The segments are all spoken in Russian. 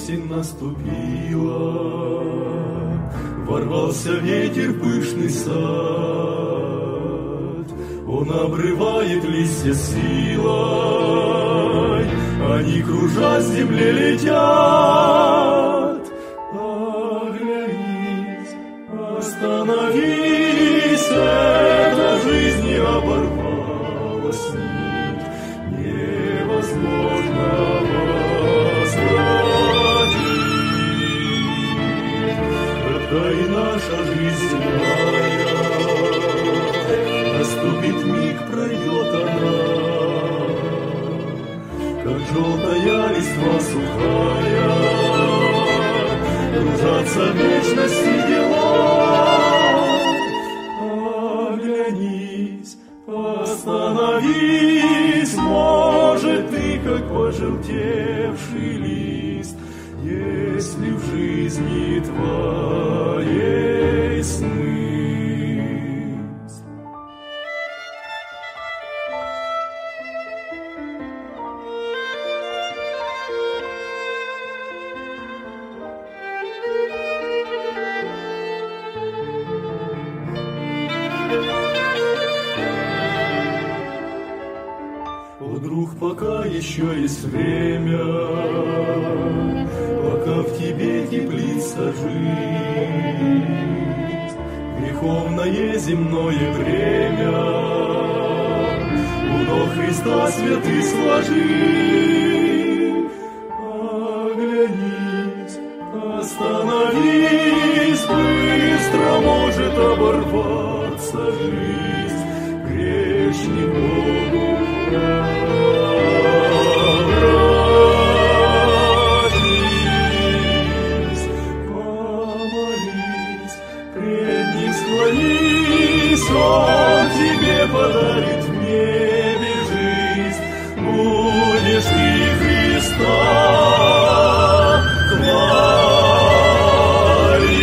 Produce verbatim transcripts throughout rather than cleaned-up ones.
осень наступила, ворвался ветер в пышный сад, он обрывает листья силой, они, кружа с земли, летят. Оглянись, остановись, эта жизнь не оборвалась, нить невозможно возродить. Это и наша жизнь земная, наступит миг, пройдет она, как желтая листва сухая, кружатся в вечности дела. Оглянись, остановись, может, ты, как пожелтевший лист, если в жизни твоей смысл. О, друг, пока еще есть время, пока в тебе теплится жизнь, греховное земное время у ног Христа святый сложи. Оглянись, остановись, быстро может оборваться жизнь, грешник Богу. Обратись, помолись, пред Ним склонись, Он тебе подарит в небе жизнь, будешь ты Христа хвалить.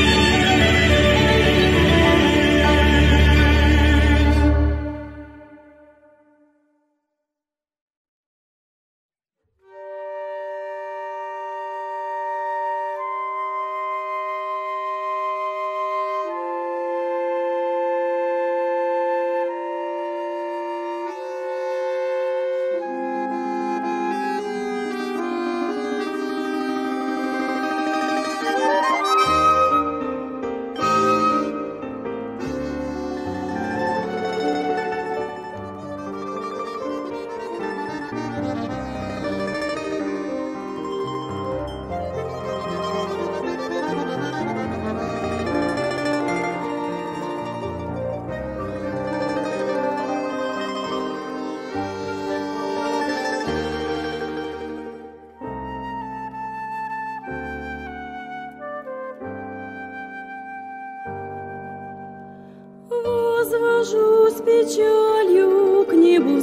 Возвожу с печалью к небу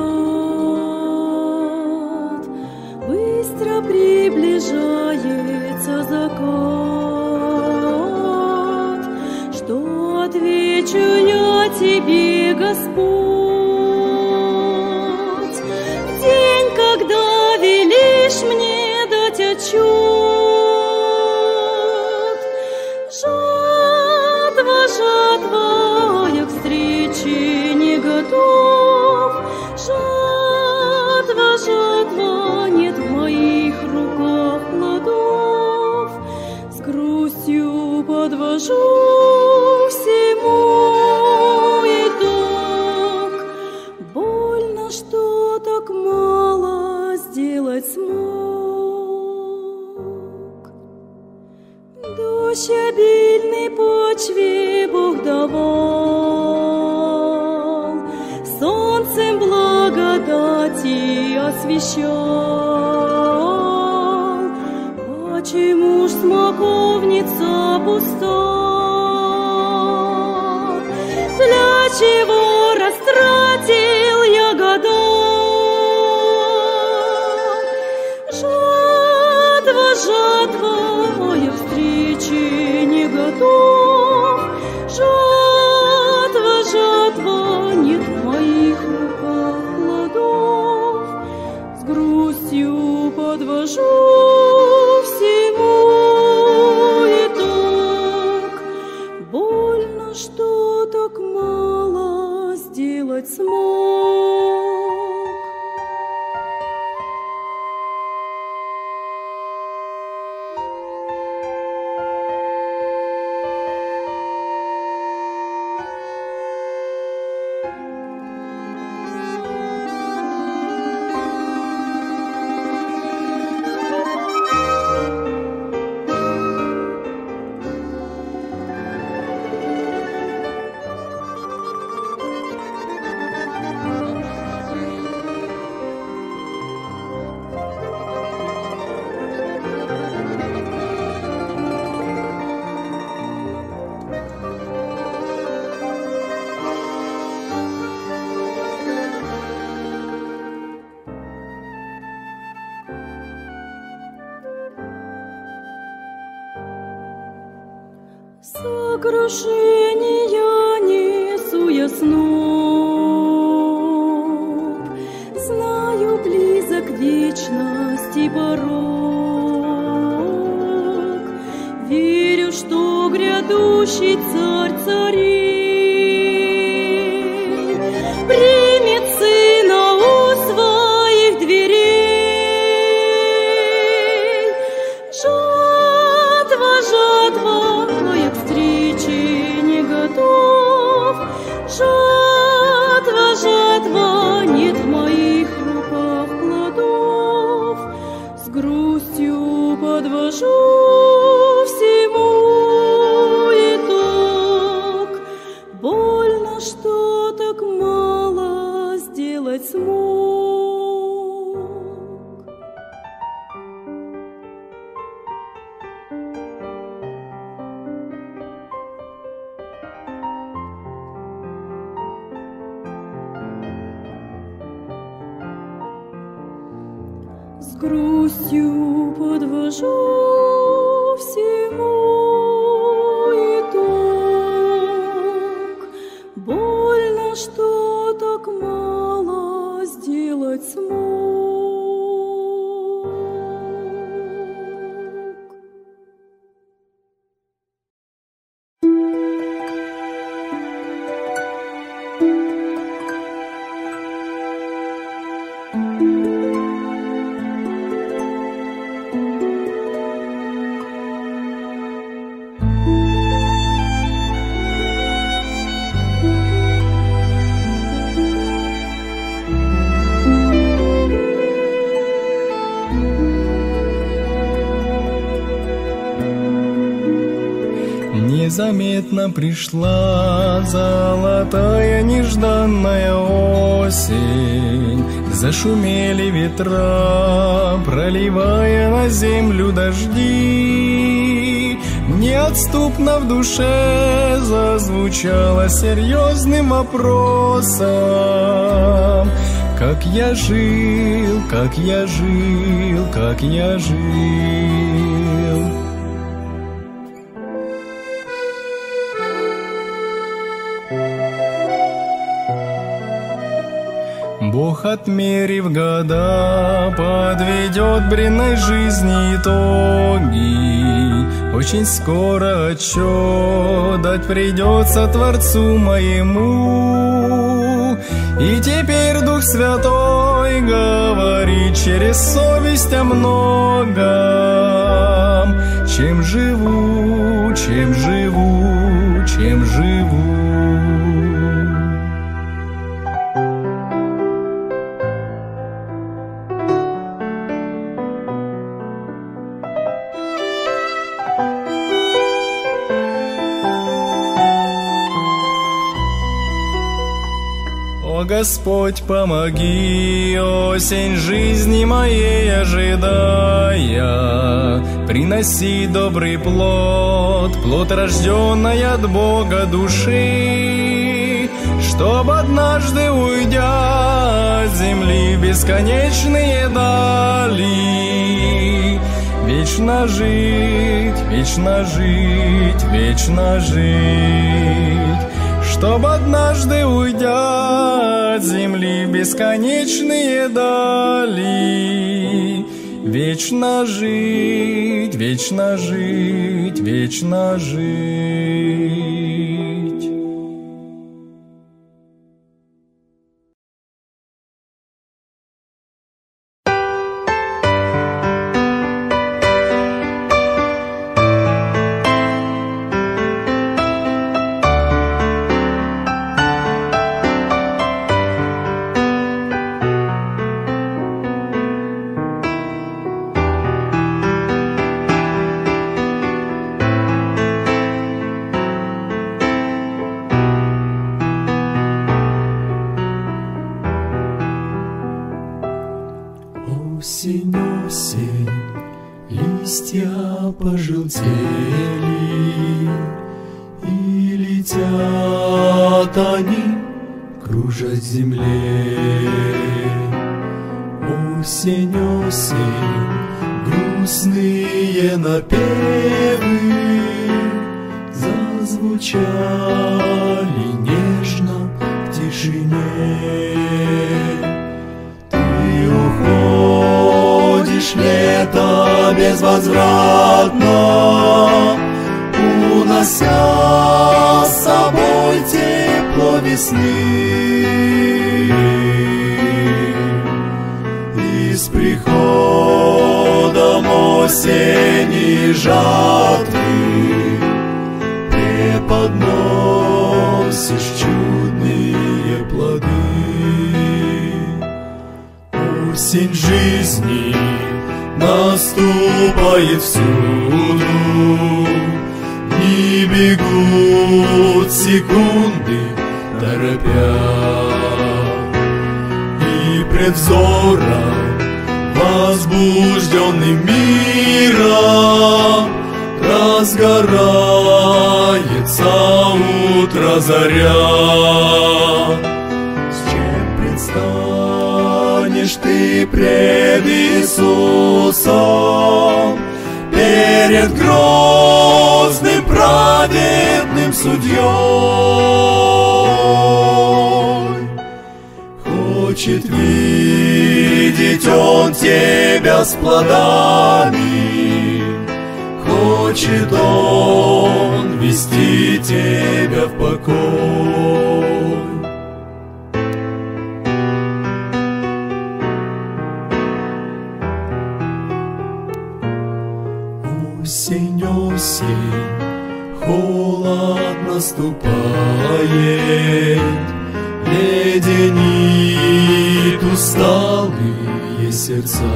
взгляд, быстро приближается закат. Что отвечу я тебе, Господь, в день, когда велишь мне дать отчет? Жатва, жатва, я к встрече не готов. Жатва, жатва, нет в моих руках плодов. С грустью подвожу всему итог. Больно, что так мало сделать смог. Дождь обильной почве Бог давал, солнцем благодати освещал. Почему ж смоковница пуста? Для чего растратил я года? Жатва, жатва, я к встрече не готов. Жатва, жатва, нет в моих руках плодов. С грустью подвожу всему Сокрушения несу я снов, знаю, близок вечности порог. Верю, что грядущий царь царей примет сына у своих дверей. Жатва, жатва, а я к встрече не готов. Жатва, жатва, нет в моих руках плодов. С грустью подвожу всему итог. Больно, что так мало сделать смог. С грустью подвожу всему итог. Больно, что так мало сделать смог. Незаметно пришла золотая нежданная осень. Зашумели ветра, проливая на землю дожди. Неотступно в душе зазвучало серьезным вопросом: как я жил, как я жил, как я жил. Бог, отмерив года, подведет бренной жизни итоги. Очень скоро отчет дать придется Творцу моему. И теперь Дух Святой говорит через совесть о многом. Чем живу, чем живу, чем живу. О Господь, помоги, осень жизни моей ожидая, приноси добрый плод, плод, рожденный от Бога души, чтоб однажды, уйдя от земли в бесконечные дали, вечно жить, вечно жить, вечно жить. Чтоб однажды, уйдя от земли в бесконечные дали, вечно жить, вечно жить, вечно жить. Осень, осень, листья пожелтели, и летят они, кружат в земле. Осень, осень, грустные напевы зазвучали нежно в тишине. Ты уходишь, лето, безвозвратно, унося с собой тепло весны. И с приходом осени жатвы преподносишь чудные плоды. Осень жизни наступает всюду, дни бегут секунды, торопя, и пред взором возбужденным миром разгорается утро заря. С чем предстанешь ты пред Иисусом, перед грозным праведным судьей? Хочет видеть Он тебя с плодами, хочет Он вести тебя в покой. Осень, осень, холод наступает, леденит усталые сердца.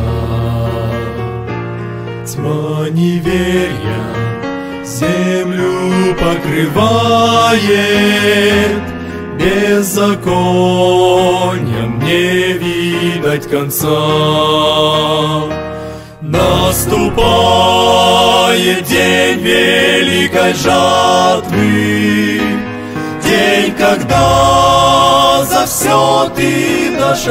Тьма неверия землю покрывает, беззаконием не видать конца. Наступает день великой жатвы, день, когда за все ты дашь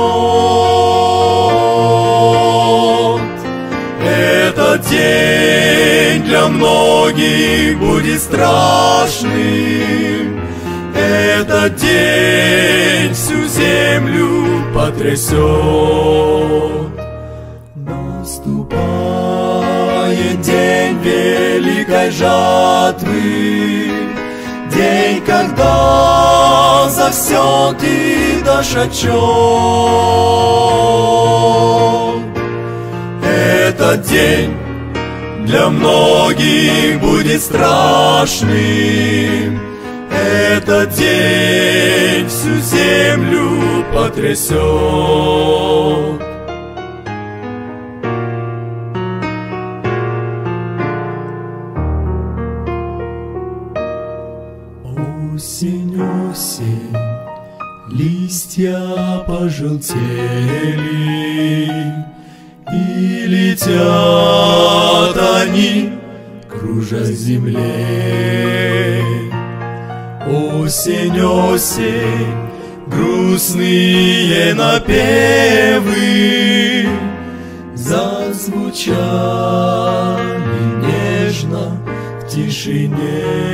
отчет. Этот день для многих будет страшным, этот день всю землю потрясет. Наступает день великой жатвы, день, когда за все ты дашь отчет. Этот день для многих будет страшным, этот день всю землю потрясет. Осень, осень, листья пожелтели, и летят они, кружа земле. Осень, осень, грустные напевы зазвучали нежно в тишине.